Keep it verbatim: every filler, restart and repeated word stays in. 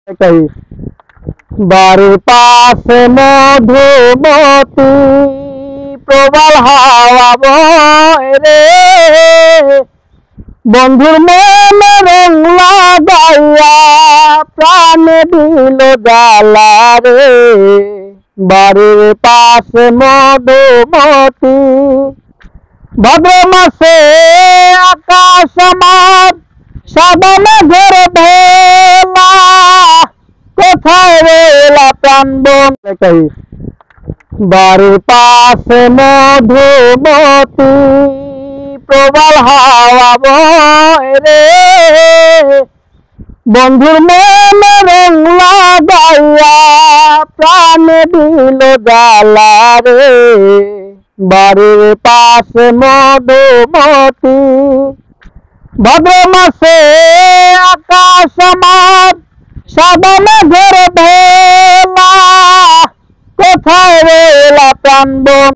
कही बारे पास मधुमती प्रबल हावा बয় रे বন্ধুর মনে রং লাগাইয়া প্রাণে দিল জ্বালা রে বাড়ির পাশে মধুমতি ভাদ্র মাসে আকাশ আমার সাদা মেঘের ভেলা কোথায় রেলা প্রাণ বন কই বাড়ির পাশে মধুমতি প্রবল হাওয়া বয় রে বন্ধুর মনে রং লাগাইয়া প্রাণে দিল জ্বালা রে বাড়ির পাশে মধুমতি ভাদ্র মাসে আকাশ আমার সাদা মেঘের ভেলা কোথায় রেলা প্রাণ বন